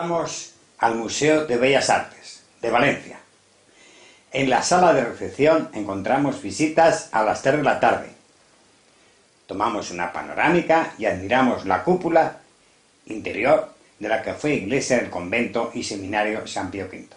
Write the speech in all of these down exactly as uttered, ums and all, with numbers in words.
Vamos al Museo de Bellas Artes de Valencia. En la sala de recepción encontramos visitas a las tres de la tarde. Tomamos una panorámica y admiramos la cúpula interior de la que fue iglesia del convento y seminario San Pío quinto.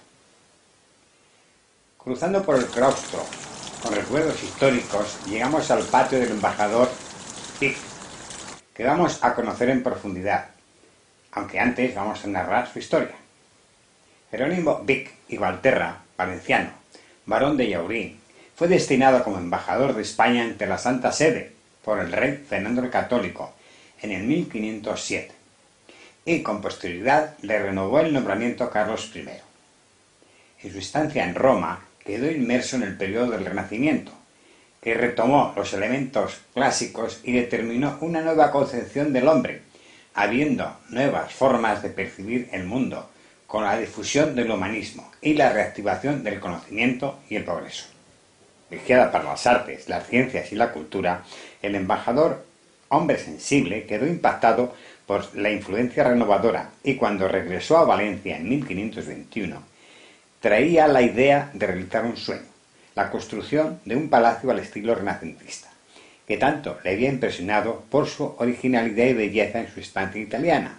Cruzando por el claustro con recuerdos históricos, llegamos al patio del embajador Vic, que vamos a conocer en profundidad, aunque antes vamos a narrar su historia. Jerónimo Vic y Valterra, valenciano, barón de Llaurí, fue destinado como embajador de España ante la Santa Sede por el rey Fernando el Católico en el mil quinientos siete, y con posterioridad le renovó el nombramiento a Carlos primero. En su estancia en Roma quedó inmerso en el periodo del Renacimiento, que retomó los elementos clásicos y determinó una nueva concepción del hombre, habiendo nuevas formas de percibir el mundo, con la difusión del humanismo y la reactivación del conocimiento y el progreso. Vigiada para las artes, las ciencias y la cultura, el embajador, hombre sensible, quedó impactado por la influencia renovadora y cuando regresó a Valencia en mil quinientos veintiuno, traía la idea de realizar un sueño, la construcción de un palacio al estilo renacentista, que tanto le había impresionado por su originalidad y belleza en su estancia italiana.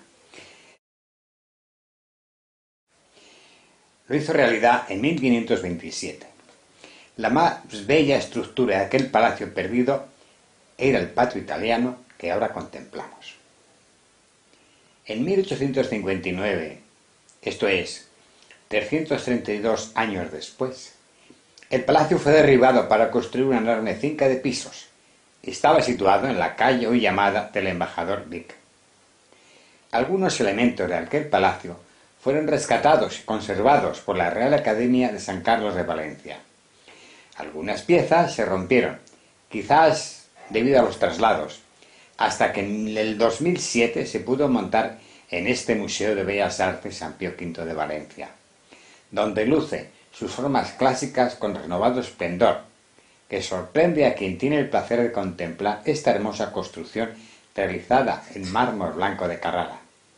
Lo hizo realidad en mil quinientos veintisiete. La más bella estructura de aquel palacio perdido era el patio italiano que ahora contemplamos. En mil ochocientos cincuenta y nueve, esto es, trescientos treinta y dos años después, el palacio fue derribado para construir una enorme finca de pisos. Estaba situado en la calle hoy llamada del embajador Vic. Algunos elementos de aquel palacio fueron rescatados y conservados por la Real Academia de San Carlos de Valencia. Algunas piezas se rompieron, quizás debido a los traslados, hasta que en el dos mil siete se pudo montar en este Museo de Bellas Artes San Pío quinto de Valencia, donde luce sus formas clásicas con renovado esplendor, que sorprende a quien tiene el placer de contemplar esta hermosa construcción realizada en mármol blanco de Carrara.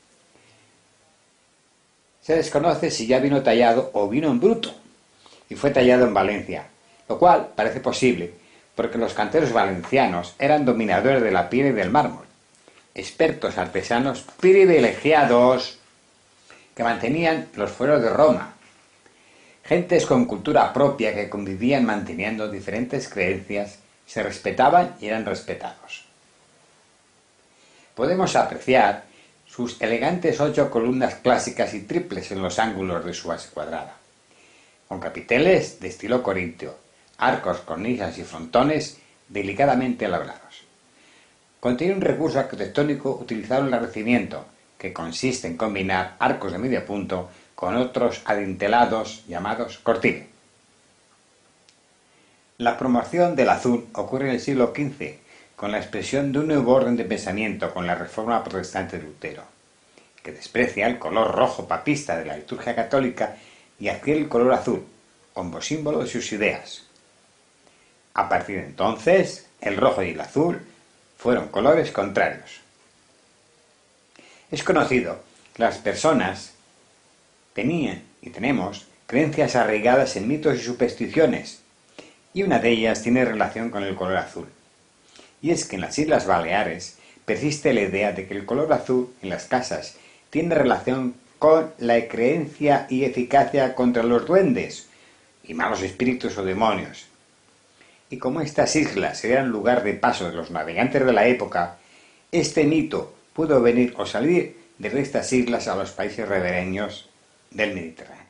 Se desconoce si ya vino tallado o vino en bruto, y fue tallado en Valencia, lo cual parece posible porque los canteros valencianos eran dominadores de la piedra y del mármol, expertos artesanos privilegiados que mantenían los fueros de Roma, gentes con cultura propia que convivían manteniendo diferentes creencias, se respetaban y eran respetados. Podemos apreciar sus elegantes ocho columnas clásicas y triples en los ángulos de su base cuadrada, con capiteles de estilo corintio, arcos, cornisas y frontones delicadamente elaborados. Contiene un recurso arquitectónico utilizado en el Renacimiento, que consiste en combinar arcos de medio punto con otros adintelados llamados cortile. La promoción del azul ocurre en el siglo quince, con la expresión de un nuevo orden de pensamiento con la reforma protestante de Lutero, que desprecia el color rojo papista de la liturgia católica y adquiere el color azul, como símbolo de sus ideas. A partir de entonces, el rojo y el azul fueron colores contrarios. Es conocido que las personas tenían y tenemos creencias arraigadas en mitos y supersticiones, y una de ellas tiene relación con el color azul. Y es que en las Islas Baleares persiste la idea de que el color azul en las casas tiene relación con la creencia y eficacia contra los duendes y malos espíritus o demonios. Y como estas islas eran lugar de paso de los navegantes de la época, este mito pudo venir o salir desde estas islas a los países ribereños del Mediterráneo.